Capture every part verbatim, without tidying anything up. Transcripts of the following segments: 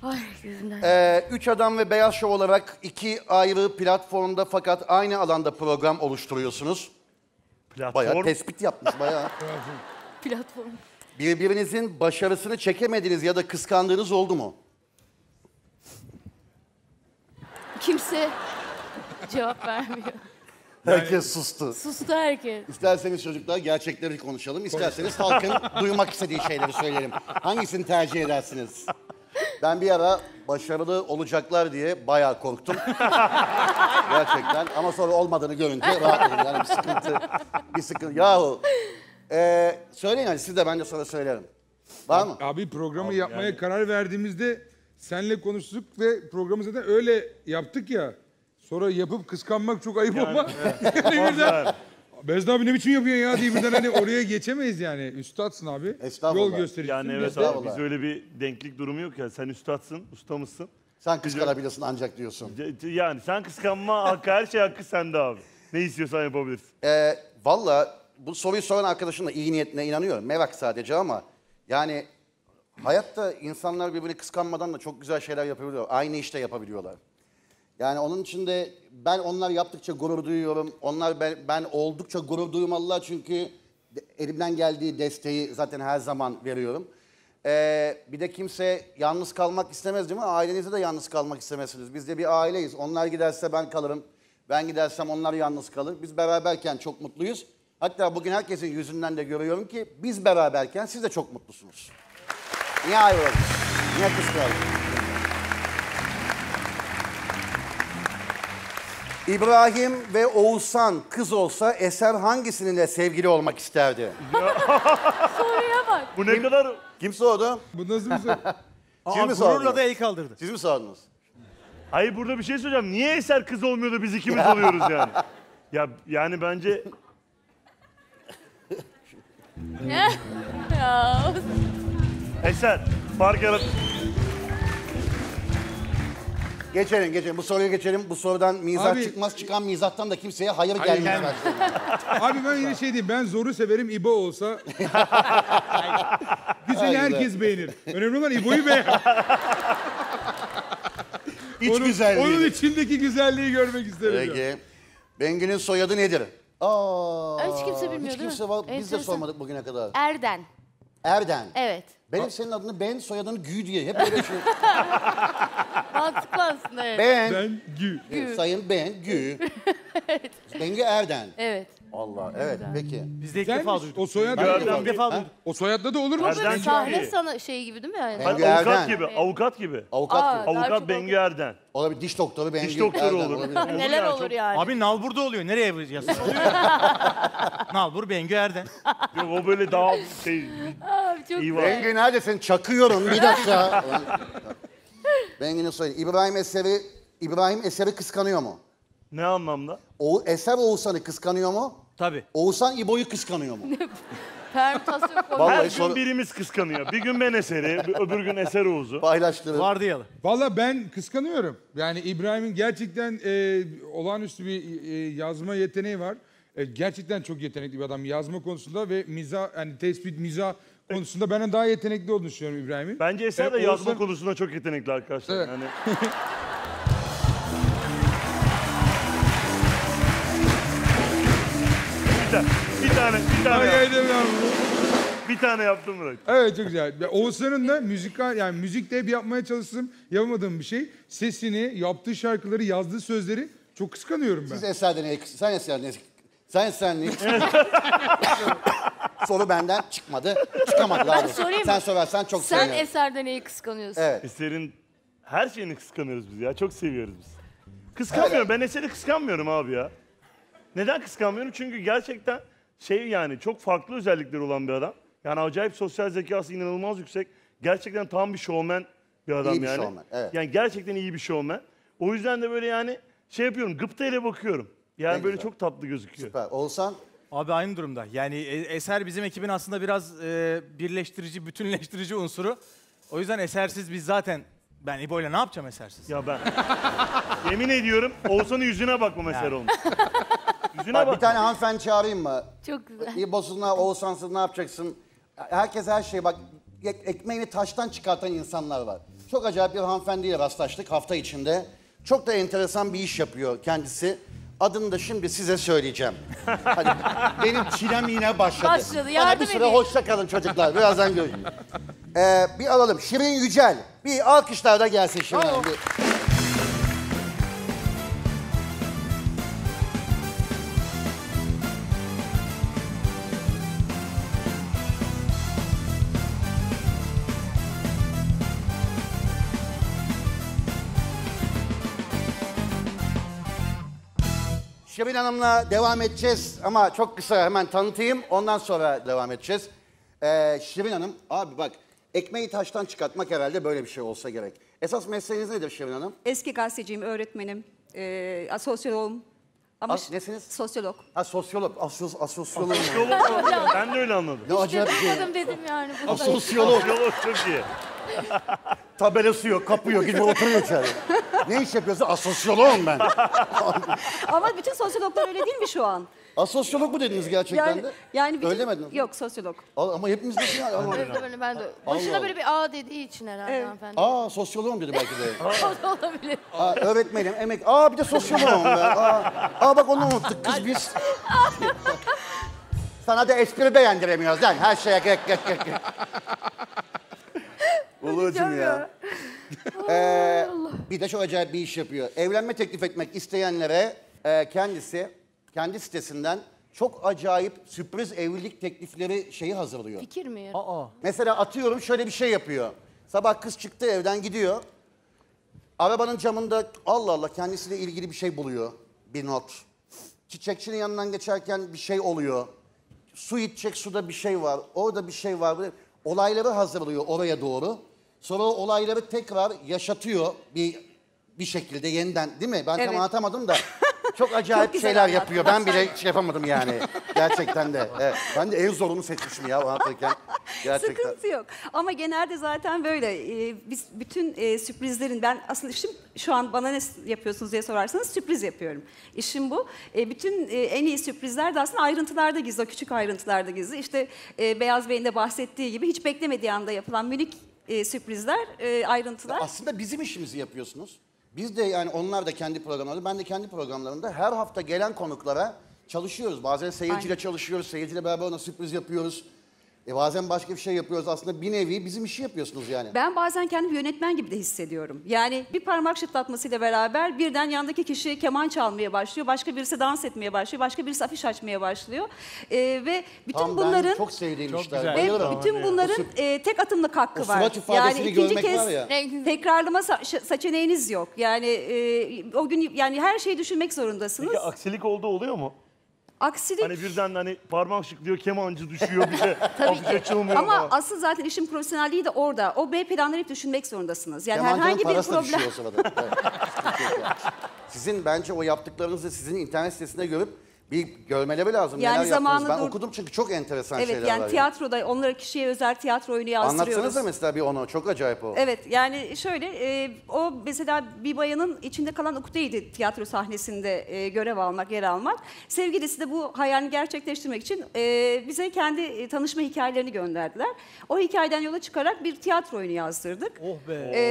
Ay gözümden. Ee, Üç Adam ve Beyaz Şov olarak iki ayrı platformda fakat aynı alanda program oluşturuyorsunuz. Platform. Bayağı tespit yapmış bayağı. Platform. Birbirinizin başarısını çekemediğiniz ya da kıskandığınız oldu mu? Kimse cevap vermiyor. Herkes sustu. Sustu herkes. İsterseniz çocuklar gerçekleri konuşalım. İsterseniz halkın duymak istediği şeyleri söyleyelim. Hangisini tercih edersiniz? Ben bir ara başarılı olacaklar diye bayağı korktum. Gerçekten. Ama sonra olmadığını görünce rahatladım. Yani bir sıkıntı. Bir sıkıntı. Yahu. Ee, söyleyin hadi siz de ben de sonra söylerim. Var mı? Abi programı Abi yapmaya yani. karar verdiğimizde senle konuştuk ve programı zaten öyle yaptık ya. Sonra yapıp kıskanmak çok ayıp ama. Yani birden, Bezda abi ne biçim yapıyorsun ya diye birden hani oraya geçemeyiz yani. Üstadsın abi. Estağfurullah. Yol göstericisin. Yani evet Biz de- abi biz öyle bir denklik durumu yok ya. Sen üstadsın, ustamızsın. Sen kıskanabilirsin ancak diyorsun. C- c- Yani sen kıskanma hakkı, her şey hakkı sende abi. Ne istiyorsan yapabilirsin. Ee, Valla bu soruyu soran arkadaşın da iyi niyetine inanıyorum. Merak sadece ama yani hayatta insanlar birbirini kıskanmadan da çok güzel şeyler yapabiliyor. Aynı işte yapabiliyorlar. Yani onun için de ben onlar yaptıkça gurur duyuyorum. Onlar ben, ben oldukça gurur duymalılar çünkü de- elimden geldiği desteği zaten her zaman veriyorum. Ee, bir de kimse yalnız kalmak istemez değil mi? Ailenizde de yalnız kalmak istemezsiniz. Biz de bir aileyiz. Onlar giderse ben kalırım. Ben gidersem onlar yalnız kalır. Biz beraberken çok mutluyuz. Hatta bugün herkesin yüzünden de görüyorum ki biz beraberken siz de çok mutlusunuz. Niye ayrıldınız? Niye kıskandınız? İbrahim ve Oğuzhan kız olsa Eser hangisinin sevgili olmak isterdi? Soruya bak. Bu ne kadar... Kim sordu? Bu nasıl bir soru? Siz mi Aa, sordunuz? gururla da el kaldırdı. Siz mi sordunuz? Hayır burada bir şey söyleyeceğim. Niye Eser kız olmuyor da biz ikimiz oluyoruz yani? Ya yani bence Ya. Eser fark yarat... Geçelim geçelim. Bu soruya geçelim. Bu sorudan mizah Abi- çıkmaz. Çıkan mizahtan da kimseye hayır, Hayır, gelmez. gelmez. başlıyor. Abi ben yine şey diyeyim, ben zoru severim, İbo olsa. Güzeli herkes beğenir. Önemli olan İbo'yu beğen. İç onun, güzelliği. onun içindeki güzelliği görmek isterim. ya. Peki. Bengü'nün soyadı nedir? Aa, Hiç kimse bilmiyor, hiç değil kimse mi? var. Biz de Enteresan. sormadık bugüne kadar. Erden. Erden. Evet. Benim senin adını Ben, soyadını Gü diye. Hep öyle şey. Mantıklı aslında evet. Ben. Ben Gü. Evet, Sayın Ben, Gü. Bengü Erden. Evet. Allah, evet. Peki. Biz de ilk Sen defa duyduk. o soyad Ben de İlk defa Ha? duyduk. o soyadla da olur mu? Erden Burada çok sahne iyi. sana şey gibi değil mi yani? Ben- Hani Bengü avukat Erden. gibi, avukat gibi. Avukat Aa, gibi. daha Avukat çok Bengü Erden. Olabilir. Diş doktoru Bengü Diş doktoru Erden olur. olabilir. Olur Neler yani, olur çok- yani? Abi Nalbur'da oluyor. Nereye yazsın? Nalbur, Bengü Erden. Yok, o böyle daha şey... Abi çok İyi var. güzel. Bengü neredesin? Çakıyorum. Bir dakika. Bengü'nün soyadı. İbrahim Eser'i İbrahim Eser'i kıskanıyor mu? Ne anlamda? O Eser Oğuzhan'ı kıskanıyor mu? Tabii. Oğuzhan İbo'yu kıskanıyor mu? Permütasyon koyuyor. Vallahi Her gün soru- birimiz kıskanıyor. Bir gün ben Eser'i, öbür gün Eser Oğuz'u. Paylaştırın. Vardiyalı. Valla ben kıskanıyorum. Yani İbrahim'in gerçekten e, olağanüstü bir e, yazma yeteneği var. E, gerçekten çok yetenekli bir adam yazma konusunda ve mizah, yani tespit, mizah konusunda benden daha yetenekli olduğunu düşünüyorum İbrahim'in. Bence Eser de E, yazma Oğuzhan- konusunda çok yetenekli arkadaşlar. Evet. Yani... bir tane, bir tane, bir tane, Ay, yap- ay, demiyorum. bir tane yaptım bırak. Evet, çok güzel. Ve Oğuzhan'ın da müzikal, yani müzikte hep yapmaya çalıştığım, yapamadığım bir şey. Sesini, yaptığı şarkıları, yazdığı sözleri çok kıskanıyorum ben. Siz Eser'den neyi kıs- Sen Eser'den neyi Sen Eser'den neyi Soru benden çıkmadı. Çıkamadı daha Ben doğrusu. sorayım Sen mı? sorarsan çok Sen sevinirim. Eser'den neyi kıskanıyorsun? Evet. Eser'in her şeyini kıskanıyoruz biz ya. Çok seviyoruz biz. Kıskanmıyorum. Ben Eser'i kıskanmıyorum abi ya. Neden kıskanmıyorum? Çünkü gerçekten şey yani çok farklı özellikleri olan bir adam. Yani acayip sosyal zekası inanılmaz yüksek. Gerçekten tam bir şovmen bir adam İyi bir yani. şovmen, evet. Yani gerçekten iyi bir şovmen. O yüzden de böyle yani şey yapıyorum. Gıptayla bakıyorum. Yani Ne böyle güzel. çok tatlı gözüküyor. Süper. Oğuzhan Abi aynı durumda. Yani E- Eser bizim ekibin aslında biraz e, birleştirici, bütünleştirici unsuru. O yüzden Esersiz biz zaten... Ben İbo'yla ne yapacağım Esersiz? Ya ben yemin ediyorum Oğuzhan'ın yüzüne bakmam Eser olmuş. Yüzüne bak, bak. bir tane hanımefendi çağırayım mı? Çok güzel. İbo'suna, Oğuzhan'sız ne yapacaksın? Herkes her şey bak ek- ekmeğini taştan çıkartan insanlar var. Çok acayip bir hanımefendiyle rastlaştık hafta içinde. Çok da enteresan bir iş yapıyor kendisi. Adını da şimdi size söyleyeceğim. Hadi, benim çilem yine başladı. Başladı, Bana yardım bir süre edin. hoşça kalın çocuklar. Birazdan görüşürüz. Ee, bir alalım. Şirin Yücel. Bir alkışlar da gelsin Şirin Hanım. Bir- Şirin Hanım'la devam edeceğiz ama çok kısa hemen tanıtayım. Ondan sonra devam edeceğiz. Ee, Şirin Hanım, abi bak ekmeği taştan çıkartmak herhalde böyle bir şey olsa gerek. Esas mesleğiniz nedir Şirin Hanım? Eski gazeteciyim, öğretmenim, e, sosyoloğum. Ama As- nesiniz? Sosyolog. Ha sosyolog, asos, asosyolog. Yolu ben de öyle anladım. Ne acayip bir şey. Duymadım dedim yani. Bunu da. Sosyolog. Yolu çok iyi. Tabelası yok, kapıyor, gidip oturuyor içeri. Ne iş yapıyorsun? Asosyoloğum ben. Ama bütün sosyologlar öyle değil mi şu an? Asosyolog mu dediniz gerçekten Yani, de? yani bütün, Öyle mi? Yok, sosyolog. Al- Ama hepimiz de şey ama... Evet, böyle ben de. Allah Başına Allah. böyle bir A dediği için herhalde Evet. hanımefendi. Aa sosyoloğum dedi belki de. O da olabilir. Aa, öğretmenim, emek. Aa bir de sosyoloğum ben. Aa, aa bak onu unuttuk kız biz. Sana da espri beğendiremiyoruz lan. Her şeye gek gek gek. gek. Ulucum ya. Ee, bir de çok acayip bir iş yapıyor. Evlenme teklif etmek isteyenlere e, kendisi kendi sitesinden çok acayip sürpriz evlilik teklifleri şeyi hazırlıyor. Fikir mi ya? Mesela atıyorum şöyle bir şey yapıyor. Sabah kız çıktı evden gidiyor. Arabanın camında Allah Allah kendisiyle ilgili bir şey buluyor. Bir not. Çiçekçinin yanından geçerken bir şey oluyor. Su içecek suda bir şey var. Orada bir şey var. Böyle olayları hazırlıyor oraya doğru. Sonra o olayları tekrar yaşatıyor bir bir şekilde yeniden değil mi? Ben tam Evet. anlatamadım da. Çok acayip Çok güzel şeyler anlattın. yapıyor. Ben bile şey yapamadım yani. Gerçekten de. Evet. Ben de en zorunu seçmişim ya anlatırken. Gerçekten. Sıkıntı yok. Ama genelde zaten böyle. Ee, biz bütün e, sürprizlerin, ben aslında işim şu an bana ne yapıyorsunuz diye sorarsanız sürpriz yapıyorum. İşim bu. E, bütün e, en iyi sürprizler de aslında ayrıntılarda gizli, o küçük ayrıntılarda gizli. İşte e, Beyaz Bey'in de bahsettiği gibi hiç beklemediği anda yapılan minik e, sürprizler, e, ayrıntılar. Aslında bizim işimizi yapıyorsunuz. Biz de yani onlar da kendi programlarında, ben de kendi programlarında her hafta gelen konuklara çalışıyoruz. Bazen seyirciyle Aynen. çalışıyoruz, seyirciyle beraber ona sürpriz yapıyoruz. E bazen başka bir şey yapıyoruz. Aslında bir nevi bizim işi yapıyorsunuz yani. Ben bazen kendimi yönetmen gibi de hissediyorum. Yani bir parmak şıklatmasıyla beraber birden yandaki kişi keman çalmaya başlıyor. Başka birisi dans etmeye başlıyor. Başka birisi afiş açmaya başlıyor. Ee, ve bütün Tam bunların... ben çok sevdiğim Çok işler. güzel. Ve Bayılırım. bütün bunların O sür- e, tek atımlık hakkı O var. surat ifadesini yani ikinci görmek kez var ya. Ne güzel. tekrarlama sa- seçeneğiniz yok. Yani e, o gün yani her şeyi düşünmek zorundasınız. Peki aksilik oldu oluyor mu? Aksilik. Hani birden hani parmak şıklıyor, kemancı düşüyor bir de afiş açılmıyor Ama falan. asıl zaten işin profesyonelliği de orada. O B planları hep düşünmek zorundasınız. Yani Kemancının herhangi bir parası da problem... düşüyor o sırada. Evet. Sizin bence o yaptıklarınızı sizin internet sitesinde görüp bir görmeleri lazım. Yani Neler yaptınız. zamanı Ben dur- okudum çünkü çok enteresan Evet şeyler yani var. tiyatroda onlara kişiye özel tiyatro oyunu yazdırıyoruz. Anlatsanıza mesela bir onu. Çok acayip o. Evet yani şöyle e, o mesela bir bayanın içinde kalan ukdeydi tiyatro sahnesinde e, görev almak, yer almak. Sevgilisi de bu hayalini gerçekleştirmek için e, bize kendi e, tanışma hikayelerini gönderdiler. O hikayeden yola çıkarak bir tiyatro oyunu yazdırdık. Oh be. E,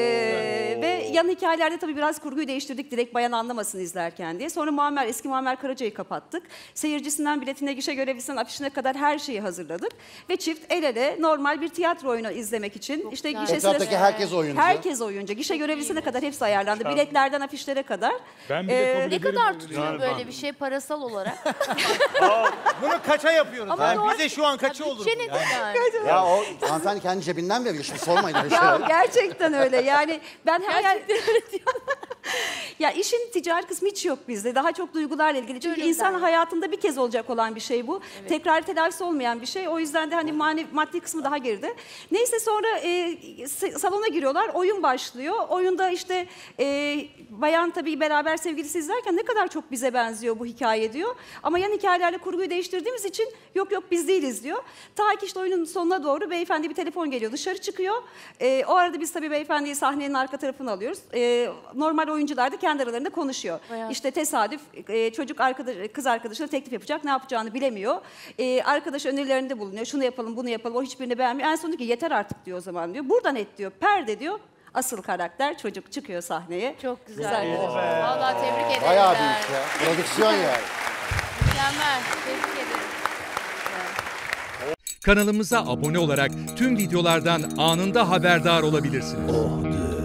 ve yan hikayelerde tabii biraz kurguyu değiştirdik direkt bayan anlamasın izlerken diye. Sonra Muammer, eski Muammer Karaca'yı kapattık. Seyircisinden biletine, gişe görevlisinden afişine kadar her şeyi hazırladık. Ve çift el ele normal bir tiyatro oyunu izlemek için işte güzel. gişe Etraftaki sırası- herkes oyuncu. Herkes oyuncu. Gişe görevlisine kadar hepsi ayarlandı. Biletlerden afişlere kadar. Ben bile Ee, kabul Ne ederim. kadar böyle tutuyor Yani böyle ben- bir şey parasal olarak? Bunu kaça yapıyoruz? Ama Yani doğru- bize şu an kaçı olur? Bütçe bu nedir yani? yani? Ya o hanımefendi kendi cebinden veriyor. Şimdi sormayın öyle Ya şeyler. gerçekten öyle. Yani ben hayal... Ya işin ticari kısmı hiç yok bizde. Daha çok duygularla ilgili. Çünkü Öyle insan zaten. hayatında bir kez olacak olan bir şey bu. Tekrar telafisi olmayan bir şey. O yüzden de hani manevi, maddi kısmı daha geride. Neyse sonra e, s- salona giriyorlar. Oyun başlıyor. Oyunda işte e, bayan tabii beraber sevgilisi izlerken ne kadar çok bize benziyor bu hikaye diyor. Ama yan hikayelerle kurguyu değiştirdiğimiz için yok yok biz değiliz diyor. Ta ki işte oyunun sonuna doğru beyefendi bir telefon geliyor. Dışarı çıkıyor. E, o arada biz tabii beyefendiyi sahnenin arka tarafına alıyoruz. E, normal oyuncular da kendi aralarında konuşuyor. Bayağı. İşte tesadüf e, çocuk arkadaş, kız arkadaşına teklif yapacak. Ne yapacağını bilemiyor. E, arkadaş önerilerinde bulunuyor. Şunu yapalım, bunu yapalım. O hiçbirini beğenmiyor. En son diyor ki yeter artık diyor o zaman diyor. Buradan et diyor. Perde diyor. asıl karakter çocuk çıkıyor sahneye. Çok güzel. Güzel. Vallahi tebrik ederim. Bayağı ben. büyük ya. Prodüksiyon yani. Mükemmel. Tebrik ederim. Kanalımıza abone olarak tüm videolardan anında haberdar olabilirsiniz.